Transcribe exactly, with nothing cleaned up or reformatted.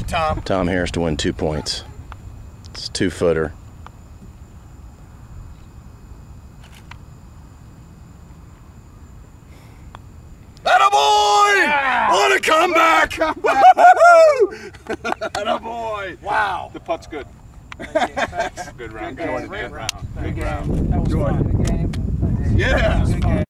Tom. Tom Harris to win two points. It's a two-footer. Attaboy! Yeah! What a comeback! Comeback. Attaboy! Wow. The putt's good. Thank you. Good round. Good game. Jordan, good round. Good Good round. game. That was Jordan. fun. Good game. Yeah. Good game.